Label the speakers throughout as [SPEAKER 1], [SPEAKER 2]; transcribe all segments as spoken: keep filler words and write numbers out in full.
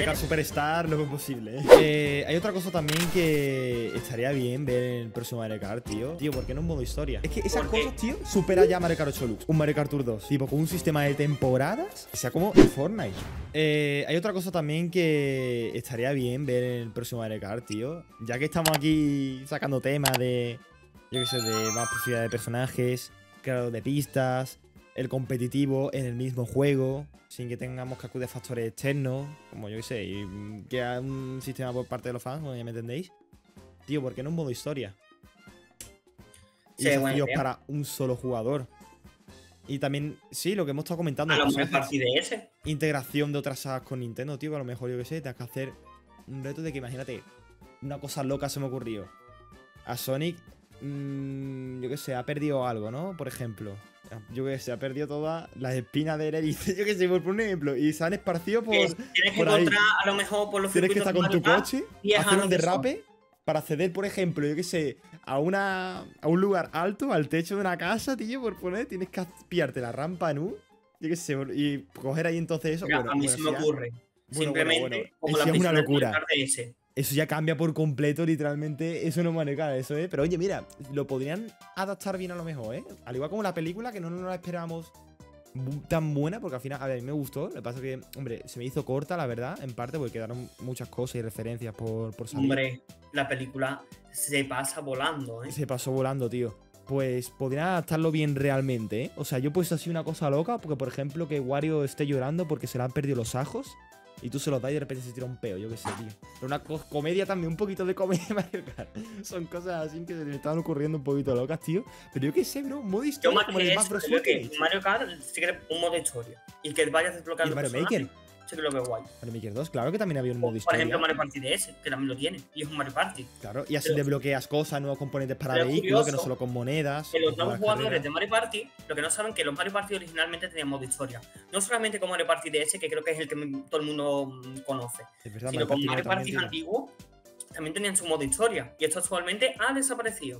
[SPEAKER 1] Kart Superstar, lo que es posible. Eh, hay otra cosa también que estaría bien ver en el próximo Mario Kart, tío. Tío, ¿por qué no en modo historia? Es que esas cosas, tío, supera ya Mario Kart ocho Deluxe. Un Mario Kart Tour dos, tipo, con un sistema de temporadas que sea como en Fortnite. Eh, hay otra cosa también que estaría bien ver en el próximo Mario Kart, tío. Ya que estamos aquí sacando temas de, yo qué sé, de más posibilidades de personajes, creador de pistas, el competitivo en el mismo juego, sin que tengamos que acudir a factores externos, como yo qué sé, y que haya un sistema por parte de los fans, ¿ya me entendéis? Tío, ¿por qué no un modo historia? Y
[SPEAKER 2] Sí,
[SPEAKER 1] desafíos
[SPEAKER 2] bueno,
[SPEAKER 1] para un solo jugador. Y también, sí, lo que hemos estado comentando.
[SPEAKER 2] A lo mejor partir de ese.
[SPEAKER 1] Integración de otras sagas con Nintendo, tío, que a lo mejor, yo qué sé, tengas que hacer un reto de que, imagínate, una cosa loca se me ocurrió. A Sonic, mmm, yo qué sé, ha perdido algo, ¿no? Por ejemplo. Yo qué sé, ha perdido todas las espinas de Eredice, yo qué sé, por un ejemplo. Y se han esparcido por.
[SPEAKER 2] Tienes que
[SPEAKER 1] por ahí.
[SPEAKER 2] encontrar a lo mejor por los
[SPEAKER 1] Tienes que estar con tu coche, hacer un derrape para acceder, por ejemplo, yo qué sé, a una a un lugar alto, al techo de una casa, tío, por poner, tienes que pillarte la rampa en U, yo qué sé, y coger ahí entonces eso.
[SPEAKER 2] Mira,
[SPEAKER 1] bueno,
[SPEAKER 2] a mí
[SPEAKER 1] bueno,
[SPEAKER 2] se me
[SPEAKER 1] ya,
[SPEAKER 2] ocurre.
[SPEAKER 1] bueno,
[SPEAKER 2] Simplemente,
[SPEAKER 1] bueno, bueno,
[SPEAKER 2] como
[SPEAKER 1] eso
[SPEAKER 2] la
[SPEAKER 1] es una
[SPEAKER 2] prisión
[SPEAKER 1] locura.
[SPEAKER 2] de ese.
[SPEAKER 1] Eso ya cambia por completo, literalmente. Eso no es Mario Kart, eso, ¿eh? Pero oye, mira, lo podrían adaptar bien a lo mejor, ¿eh? Al igual como la película, que no nos la esperábamos tan buena, porque al final, a ver, a mí me gustó. Lo que pasa es que, hombre, se me hizo corta, la verdad, en parte, porque quedaron muchas cosas y referencias por, por salir.
[SPEAKER 2] Hombre, la película se pasa volando, ¿eh?
[SPEAKER 1] Se pasó volando, tío. Pues podrían adaptarlo bien realmente, ¿eh? O sea, yo he puesto así una cosa loca, porque por ejemplo que Wario esté llorando porque se le han perdido los ajos y tú se los das y de repente se tira un peo, yo qué sé, tío. Pero una co comedia también, un poquito de comedia Mario Kart. Son cosas así que se me estaban ocurriendo un poquito locas, tío. Pero yo qué sé, bro, modo historia.
[SPEAKER 2] Yo más
[SPEAKER 1] como
[SPEAKER 2] que
[SPEAKER 1] el
[SPEAKER 2] eso,
[SPEAKER 1] Smash Bros.
[SPEAKER 2] creo que Mario Kart sí que un modo historia. Y que vayas desbloqueando
[SPEAKER 1] ¿Y Mario
[SPEAKER 2] personajes,
[SPEAKER 1] Maker?
[SPEAKER 2] sí que lo que es guay.
[SPEAKER 1] Mario Maker dos, claro que también había un modo
[SPEAKER 2] Por
[SPEAKER 1] historia.
[SPEAKER 2] ejemplo, Mario Party D S, que también lo tiene. Y es un Mario Party.
[SPEAKER 1] Claro, y así
[SPEAKER 2] Pero-
[SPEAKER 1] desbloqueas cosas, nuevos componentes para
[SPEAKER 2] pero es
[SPEAKER 1] vehículos, que no
[SPEAKER 2] curioso
[SPEAKER 1] solo con monedas.
[SPEAKER 2] Que los
[SPEAKER 1] con
[SPEAKER 2] nuevos
[SPEAKER 1] las
[SPEAKER 2] jugadores
[SPEAKER 1] carreras.
[SPEAKER 2] de Mario Party, lo que no saben que los Mario Party originalmente tenían modo historia. No solamente con Mario Party D S, que creo que es el que todo el mundo mm, conoce,
[SPEAKER 1] Es verdad,
[SPEAKER 2] sino con Mario
[SPEAKER 1] también
[SPEAKER 2] Party
[SPEAKER 1] tiene.
[SPEAKER 2] antiguos también tenían su modo historia. Y esto actualmente ha desaparecido.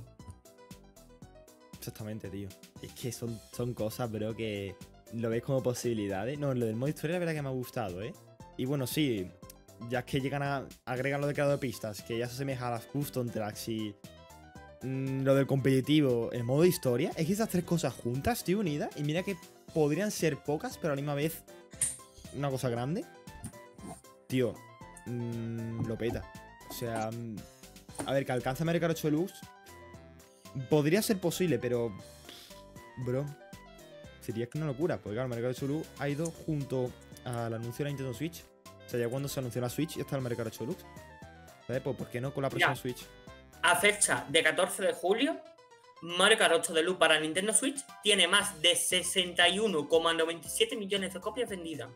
[SPEAKER 1] Exactamente, tío. Es que son, son cosas, bro, que lo ves como posibilidades. No, lo del modo historia la verdad que me ha gustado, ¿eh? Y bueno, sí, ya es que llegan a agregan lo de creador de pistas, que ya se asemeja a las custom tracks y mm, lo del competitivo, el modo historia, es que esas tres cosas juntas, tío, unidas, y mira que podrían ser pocas, pero a la misma vez una cosa grande. Tío, mmm, lo peta. O sea, mm, a ver, que alcanza Mario Kart ocho Deluxe podría ser posible, pero bro, sería que una locura, porque claro, Mario Kart ocho Deluxe ha ido junto al anuncio de la Nintendo Switch. O sea, ya cuando se anunció la Switch ya está el Mario Kart ocho Deluxe. ¿Sabes? Pues ¿por qué no con la próxima
[SPEAKER 2] Ya.
[SPEAKER 1] Switch?
[SPEAKER 2] A fecha de catorce de julio, Mario Kart ocho Deluxe para Nintendo Switch tiene más de sesenta y uno coma noventa y siete millones de copias vendidas,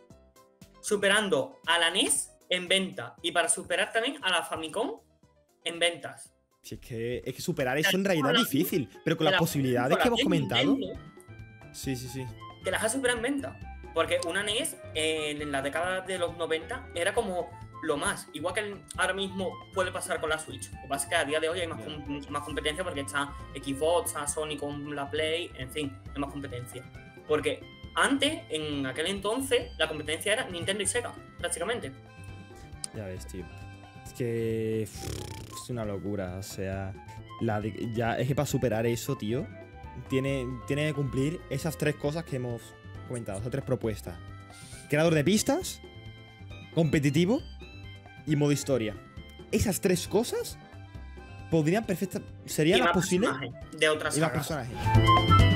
[SPEAKER 2] superando a la N E S en venta y para superar también a la Famicom en ventas.
[SPEAKER 1] Si es que, es que superar eso en realidad es difícil, pero con las
[SPEAKER 2] La-
[SPEAKER 1] posibilidades
[SPEAKER 2] con la
[SPEAKER 1] que hemos
[SPEAKER 2] Play
[SPEAKER 1] comentado.
[SPEAKER 2] Nintendo,
[SPEAKER 1] Sí, sí, sí.
[SPEAKER 2] que las ha superado en venta. Porque una N E S eh, en la década de los noventa era como lo más. Igual que el- ahora mismo puede pasar con la Switch. Lo que pasa es que a día de hoy hay más,
[SPEAKER 1] Yeah.
[SPEAKER 2] com- más competencia porque está Xbox, está Sony con la Play, en fin, hay más competencia. Porque antes, en aquel entonces, la competencia era Nintendo y Sega, prácticamente.
[SPEAKER 1] Ya ves, tío. Es que pff, es una locura. O sea, la de- ya es que para superar eso, tío, tiene, tiene que cumplir esas tres cosas que hemos comentado, esas tres propuestas. Creador de pistas, competitivo y modo historia. Esas tres cosas podrían perfectamente.
[SPEAKER 2] Y
[SPEAKER 1] ¿Serían las
[SPEAKER 2] más
[SPEAKER 1] posibles?
[SPEAKER 2] personajes de otras
[SPEAKER 1] Y más
[SPEAKER 2] sagas.
[SPEAKER 1] personajes.